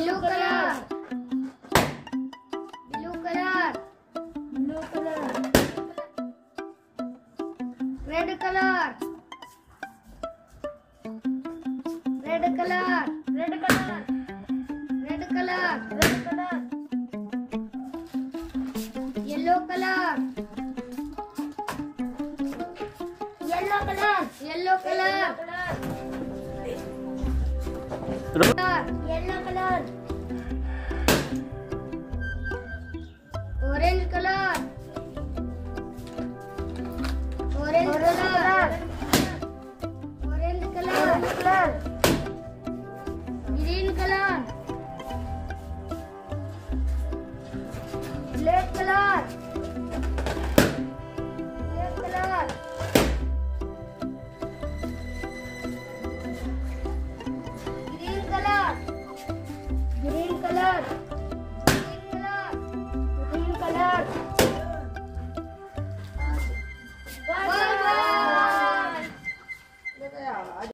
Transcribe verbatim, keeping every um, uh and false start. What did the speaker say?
blue color, blue color, blue color, red color, red color, red color, red color, red color, yellow color, yellow color, yellow color, color, yellow color, orange color, orange color, orange color, color, green color, black color, black color, green color, green color,